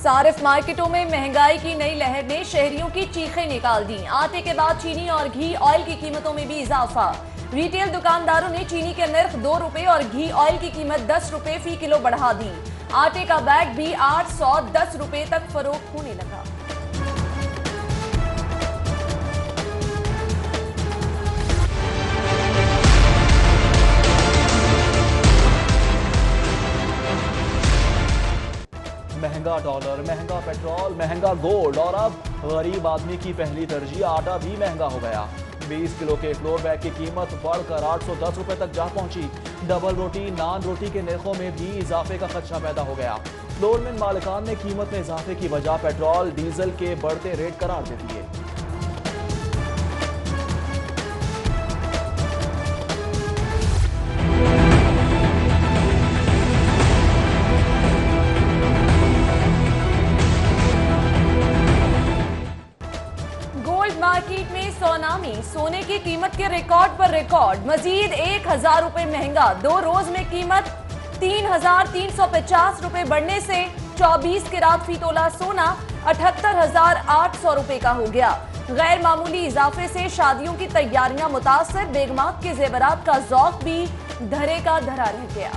सारिफ मार्केटों में महंगाई की नई लहर ने शहरियों की चीखें निकाल दी। आटे के बाद चीनी और घी ऑयल की कीमतों में भी इजाफा। रिटेल दुकानदारों ने चीनी के नर्ख 2 रुपए और घी ऑयल की कीमत 10 रुपए फी किलो बढ़ा दी। आटे का बैग भी 810 रुपए तक फरोख्त होने लगा। महंगा डॉलर, महंगा पेट्रोल, महंगा गोल्ड और अब गरीब आदमी की पहली तरजीह आटा भी महंगा हो गया। 20 किलो के फ्लोर बैग की कीमत बढ़कर 810 रुपए तक जा पहुंची। डबल रोटी, नान रोटी के नरखों में भी इजाफे का खदशा पैदा हो गया। फ्लोर मिल मालिकान ने कीमत में इजाफे की वजह पेट्रोल डीजल के बढ़ते रेट करार दे दिए। मार्केट में सोनामी, सोने की कीमत के रिकॉर्ड पर रिकॉर्ड, मजीद 1000 रुपए महंगा। 2 रोज में कीमत 3350 रुपए बढ़ने से 24 कैरात फी तोला सोना 78,800 रुपए का हो गया। गैर मामूली इजाफे से शादियों की तैयारियां मुतासर, बेगमात के जेवरात का जौक भी धरे का धरा रह गया।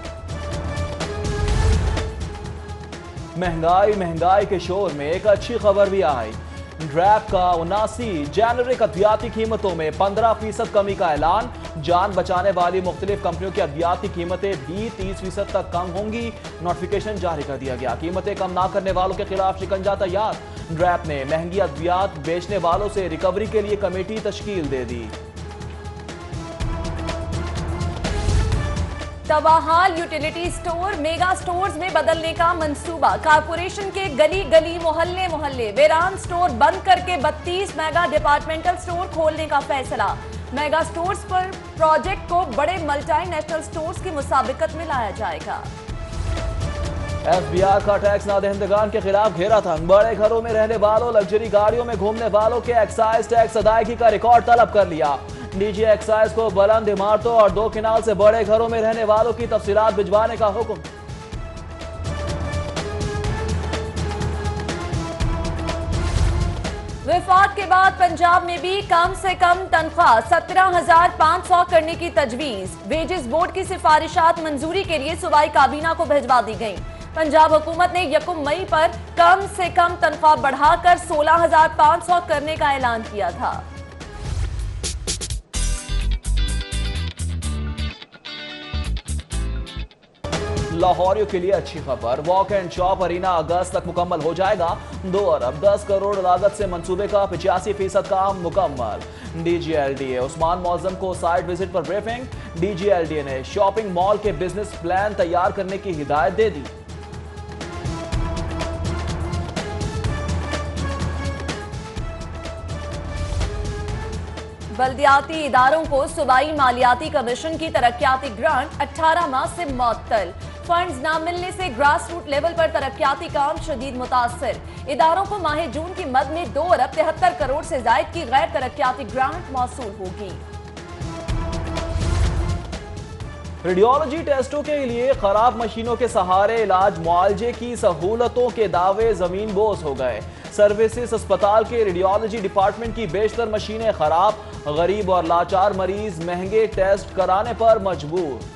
महंगाई के शोर में एक अच्छी खबर भी आई। ड्रैप का 79 जेनरिक अद्वियाती कीमतों में 15% कमी का ऐलान। जान बचाने वाली मुख्तलिफ कंपनियों की अद्वियाती कीमतें भी 30% तक कम होंगी। नोटिफिकेशन जारी कर दिया गया। कीमतें कम ना करने वालों के खिलाफ शिकंजा तैयार। ड्रैप ने महंगी अद्वियात बेचने वालों से रिकवरी के लिए कमेटी तश्कील दे दी। तवाहाल यूटिलिटी स्टोर मेगा स्टोर्स में बदलने का मंसूबा। कारपोरेशन के गली गली, मोहल्ले मोहल्ले वेरान स्टोर बंद करके 32 मेगा डिपार्टमेंटल स्टोर खोलने का फैसला। मेगा स्टोर्स पर प्रोजेक्ट को बड़े मल्टीनेशनल स्टोर्स की मुसाबिकत में लाया जाएगा। FBI का टैक्स नादहिंदगान के खिलाफ घेरा तंग। बड़े घरों में रहने वालों, लग्जरी गाड़ियों में घूमने वालों के एक्साइज टैक्स अदायगी का रिकॉर्ड तलब कर लिया। डीजी एक्साइज को बुलंद इमारतों और 2 किनाल से बड़े घरों में रहने वालों की तफसीलात भिजवाने का हुक्म। विफाक के बाद पंजाब में भी कम से कम तनख्वाह 17,500 करने की तजवीज। वेजेस बोर्ड की सिफारिशात मंजूरी के लिए सूबाई काबीना को भिजवा दी गई। पंजाब हुकूमत ने 1 मई पर कम से कम तनख्वाह बढ़ाकर 16,500 करने का ऐलान किया था। लाहौरियों के लिए अच्छी खबर। वॉक एंड शॉप अरीना अगस्त तक मुकम्मल हो जाएगा। 2 अरब 10 करोड़ लागत से मंसूबे का 85% काम मुकम्मल। DGLDA उस्मान मौजम को साइट विजिट पर ब्रीफिंग। DGLDA ने शॉपिंग मॉल के बिजनेस प्लान तैयार करने की हिदायत दे दी। बल्दियाती इदारों को सूबाई मालियाती कमीशन की तरक्याती ग्रांट 18 माह से मुअत्तल। फंड्स न मिलने से ग्रास रूट लेवल पर तरक्याती काम शदीद मुतासर। इदारों को माह जून की मद में 2 अरब 73 करोड़ से जायद की गैर तरक्याती ग्रांट मौसूल होगी। रेडियोलॉजी टेस्टों के लिए खराब मशीनों के सहारे इलाज मुआवजे की सहूलतों के दावे जमीन बोस हो गए। सर्विसेज अस्पताल के रेडियोलॉजी डिपार्टमेंट की बेशतर मशीनें खराब। गरीब और लाचार मरीज महंगे टेस्ट कराने पर मजबूर।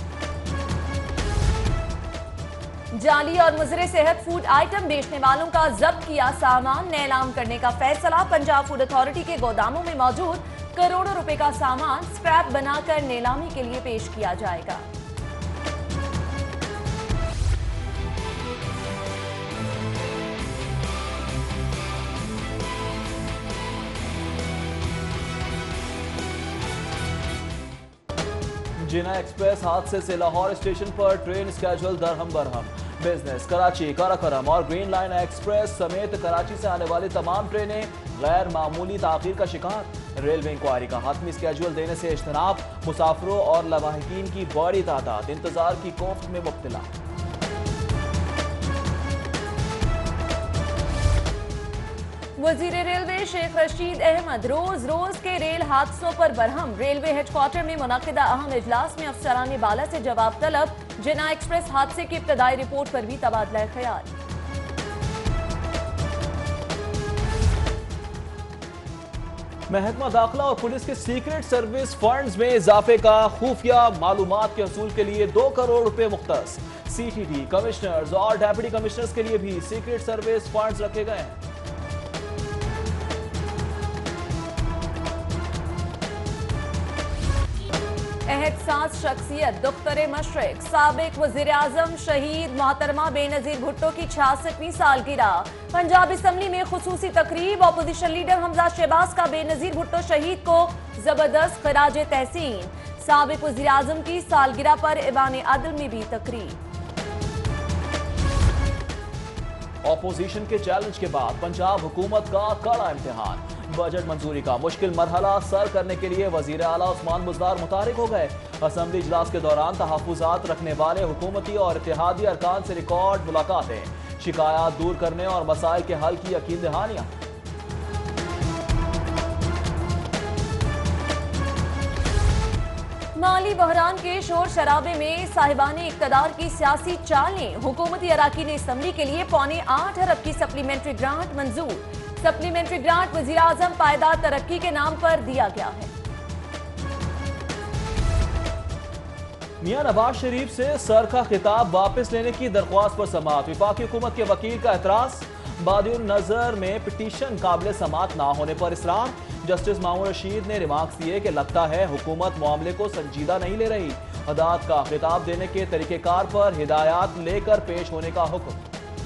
जाली और मुजरे सेहत फूड आइटम बेचने वालों का जब्त किया सामान नीलाम करने का फैसला। पंजाब फूड अथॉरिटी के गोदामों में मौजूद करोड़ों रुपए का सामान स्क्रैप बनाकर नीलामी के लिए पेश किया जाएगा। जिना एक्सप्रेस हादसे से लाहौर स्टेशन पर ट्रेन स्केड्यूल दरहम बरहम। बिजनेस, कराची, काराकोरम और ग्रीन लाइन एक्सप्रेस समेत कराची से आने वाली तमाम ट्रेनें गैर मामूली ताखीर का शिकार। रेलवे इंक्वायरी का हतमी स्केड्यूल देने से इज्तनाब। मुसाफिरों और लवाहिकीन की बड़ी तादाद इंतजार की कोफ्त में मुब्तला। वजीर रेलवे शेख रशीद अहमद रोज रोज के रेल हादसों पर बरहम। रेलवे हेडक्वार्टर में मुनक्किदा अहम इजलास में अफसरान बाला से जवाब तलब। जिना एक्सप्रेस हादसे की इब्तदाई रिपोर्ट पर भी तबादला ख्याल। महकमा दाखिला और पुलिस के सीक्रेट सर्विस फंड्स में इजाफे का खुफिया मालूमात के हसूल के लिए 2 करोड़ रुपए मुख्तस। CTD कमिश्नर्स और डेप्यूटी कमिश्नर्स के लिए भी सीक्रेट सर्विस फंड्स रखे गए हैं। एहसास शख्सियत दुख्तर मशरिक साबिक वजीर आजम शहीद मोहतरमा बेनजीर भुट्टो की 66वीं सालगिरह। पंजाब असम्बली में खुसूसी तकरीब। अपोजिशन लीडर हमजा शहबाज का बेनजीर भुट्टो शहीद को जबरदस्त खराज तहसीन। साबिक वजीर आजम की सालगिरह पर ऐवान अदल में भी तकरीब। ऑपोजिशन के चैलेंज के बाद पंजाब हुकूमत का कड़ा इम्तिहान। बजट मंजूरी का मुश्किल मरहला सर करने के लिए वजीर आला उस्मान बुज़दार मुतारिक हो गए। असम्बली इजलास के दौरान तहफ़्फ़ुज़ात रखने वाले हुकूमती और इत्तेहादी अरकान से रिकॉर्ड मुलाकातें, शिकायत दूर करने और मसाइल के हल की यकीन दहानियां। माली बहरान के शोर शराबे में साहिबाने इक़्तिदार की सियासी चालें। हुकूमती अराकीन असम्बली के लिए 8.25 अरब की सप्लीमेंट्री ग्रांट मंजूर। सप्लीमेंट्री ग्रांट वज़ीर आज़म पायदार तरक्की के नाम पर दिया गया है। मियां नवाज शरीफ से सर का खिताब वापस लेने की दरख्वास्त पर समाअत। वफाकी हुकूमत के वकील का एतराज। बादिउन नजर में पिटीशन काबिल समाअत ना होने पर इसरार। जस्टिस मामून रशीद ने रिमार्क्स दिए कि लगता है हुकूमत मामले को संजीदा नहीं ले रही। अदालत का खिताब देने के तरीकेकार पर हिदायत लेकर पेश होने का हुक्म।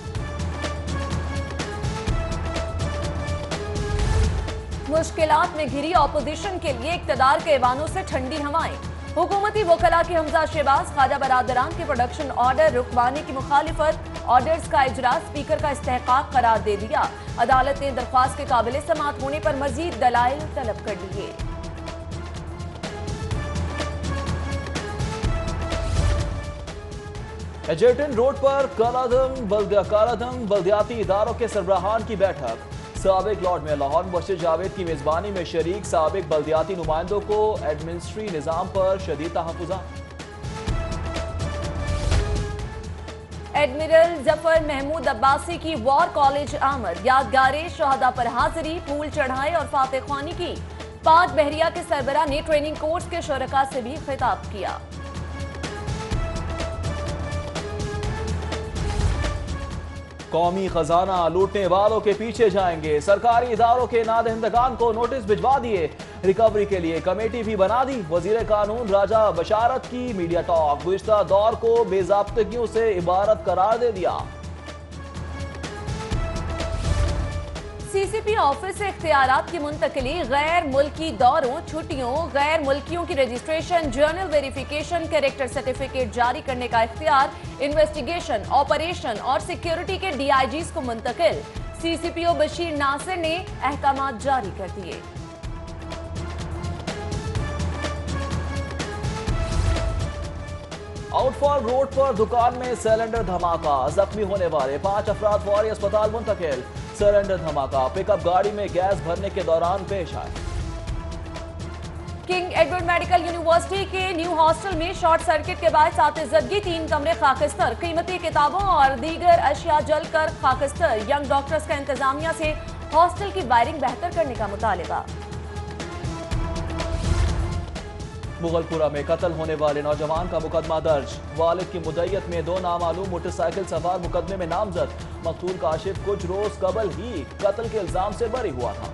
मुश्किलात में घिरी ऑपोजिशन के लिए इक़्तिदार के ऐवानों से ठंडी हवाएं। हुकूमती वकला के हमजा शहबाज ख्वाजा बरादरान के प्रोडक्शन ऑर्डर रुकवाने की मुखालिफत। ऑर्डर्स का इजरा स्पीकर का इस्तेहकाक करार दे दिया। अदालत ने दरख्वास्त के काबिल समाअत होने पर मजीद दलाइल तलब कर लिए। एजेंटन रोड पर कालाधम बल्दियाती इदारों के सरबराहान की बैठक। साबिक लॉर्ड में लाहौर मुबशिर जावेद की मेजबानी में शरीक साबिक बल्दियाती नुमाइंदों को एडमिनिस्ट्री निज़ाम पर शदीद तहफ़्फ़ुज़ात। एडमिरल जफर महमूद अब्बासी की वॉर कॉलेज आमद। यादगारे शहादा पर हाजिरी, फूल चढ़ाए और फातह ख्वानी की। 5 बहरिया के सरबरा ने ट्रेनिंग कोर्स के शुरका से भी खिताब किया। कौमी खजाना लूटने वालों के पीछे जाएंगे। सरकारी इदारों के नादहिंदगान को नोटिस भिजवा दिए। रिकवरी के लिए कमेटी भी बना दी। वजीर कानून राजा बशारत की मीडिया टॉक। गुज़िश्ता दौर को बेज़ाब्तगियों से इबारत करार दे दिया। CCP ऑफिस से इख्तियारात की मुंतकिली, गैर मुल्की दौरों, छुट्टियों, गैर मुल्कियों की registration, general verification, character certificate जारी करने का इख्तियार इन्वेस्टिगेशन, ऑपरेशन और सिक्योरिटी के DIGs को मुंतकिल। CCPO बशीर नासिर ने अहकामात जारी कर दिए। आउटफॉल रोड पर दुकान में सिलेंडर धमाका। जख्मी होने वाले 5 अफराद फौरी अस्पताल मुंतकिल। सिलेंडर धमाका पिकअप गाड़ी में गैस भरने के दौरान पेश आया। किंग एडवर्ड मेडिकल यूनिवर्सिटी के न्यू हॉस्टल में शॉर्ट सर्किट के बाद आतिशज़दगी, 3 कमरे खाकिस्तर। कीमती किताबों और दीगर अशिया जलकर खाकिस्तर। यंग डॉक्टर्स का इंतजामिया से हॉस्टल की वायरिंग बेहतर करने का मुतालिबा। मुगलपुरा में कत्ल होने वाले नौजवान का मुकदमा दर्ज। वालिद की मुद्दईयत में 2 नामालूम मोटरसाइकिल सवार मुकदमे में नामजद। मकतूल काशिफ कुछ रोज कबल ही कत्ल के इल्जाम से बरी हुआ था।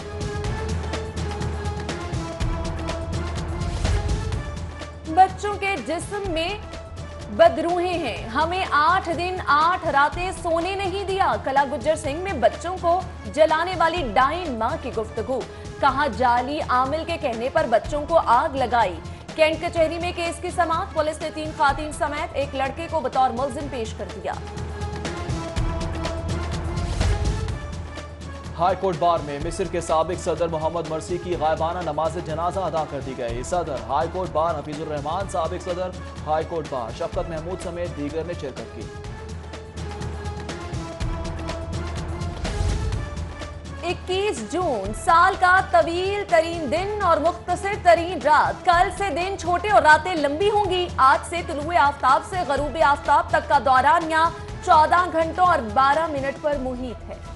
बच्चों के जिस्म में बदरूहें हैं, हमें 8 दिन 8 रातें सोने नहीं दिया। कला गुज्जर सिंह में बच्चों को जलाने वाली डाइन मां की गुफ्तगू। कहा जाली आमिल के कहने पर बच्चों को आग लगाई। कैंट कचहरी में केस की समाअत। पुलिस ने 3 खातीन समेत एक लड़के को बतौर मुल्जिम पेश कर दिया। हाई कोर्ट बार में मिस्र के साबिक सदर मोहम्मद मरसी की गायबाना नमाज जनाजा अदा कर दी गई। सदर high court bar Hafeezur Rehman, साबिक सदर high court bar Shafqat Mahmood समेत दीगर ने शिरकत की। 21 जून साल का तवील तरीन दिन और मुख्तसर तरीन रात। कल से दिन छोटे और रातें लंबी होंगी। आज से तुलुए आफ्ताब से गरूब आफ्ताब तक का दौरानिया 14 घंटों और 12 मिनट पर मुहित है।